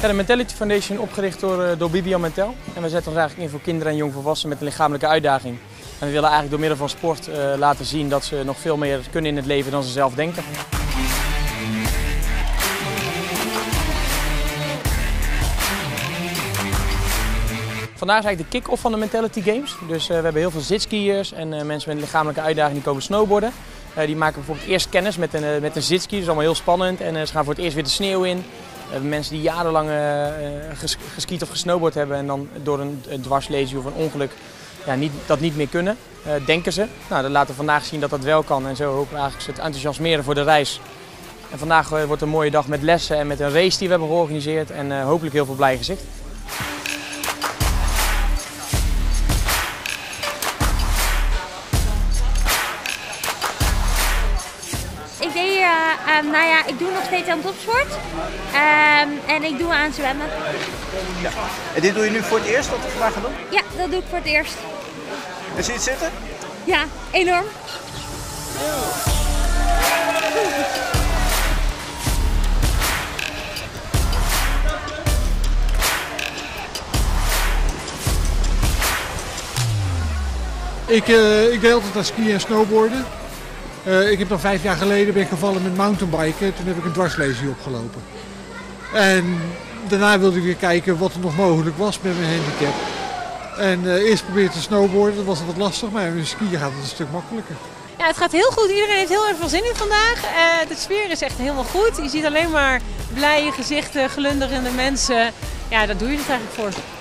Ja, de Mentality Foundation opgericht door Bibian Mentel. En we zetten ons eigenlijk in voor kinderen en jongvolwassenen met een lichamelijke uitdaging. En we willen eigenlijk door middel van sport laten zien dat ze nog veel meer kunnen in het leven dan ze zelf denken. Vandaag is eigenlijk de kick-off van de Mentality Games. Dus we hebben heel veel zitskiërs en mensen met een lichamelijke uitdaging die komen snowboarden. Die maken bijvoorbeeld eerst kennis met een zitski, dat is allemaal heel spannend. En ze gaan voor het eerst weer de sneeuw in. We hebben mensen die jarenlang geskiet of gesnowboard hebben en dan door een dwarslesie of een ongeluk dat niet meer kunnen, denken ze. Nou, dat laten we vandaag zien dat dat wel kan en zo hopen we eigenlijk ze te enthousiasmeren voor de reis. En vandaag wordt een mooie dag met lessen en met een race die we hebben georganiseerd en hopelijk heel veel blij gezicht. Ik doe nog steeds aan topsport en ik doe aan zwemmen. Ja. En dit doe je nu voor het eerst wat we vandaag gaan doen? Ja, dat doe ik voor het eerst. En zie je het zitten? Ja, enorm. Ik deed altijd aan skiën en snowboarden. Ik heb dan 5 jaar geleden ben ik gevallen met mountainbiken. Toen heb ik een dwarslesie opgelopen. En daarna wilde ik weer kijken wat er nog mogelijk was met mijn handicap. En eerst probeerde te snowboarden, dat was wat lastig, maar met skiën gaat het een stuk makkelijker. Ja, het gaat heel goed. Iedereen heeft heel erg veel zin in vandaag. De sfeer is echt helemaal goed. Je ziet alleen maar blije gezichten, glunderende mensen. Ja, daar doe je het eigenlijk voor.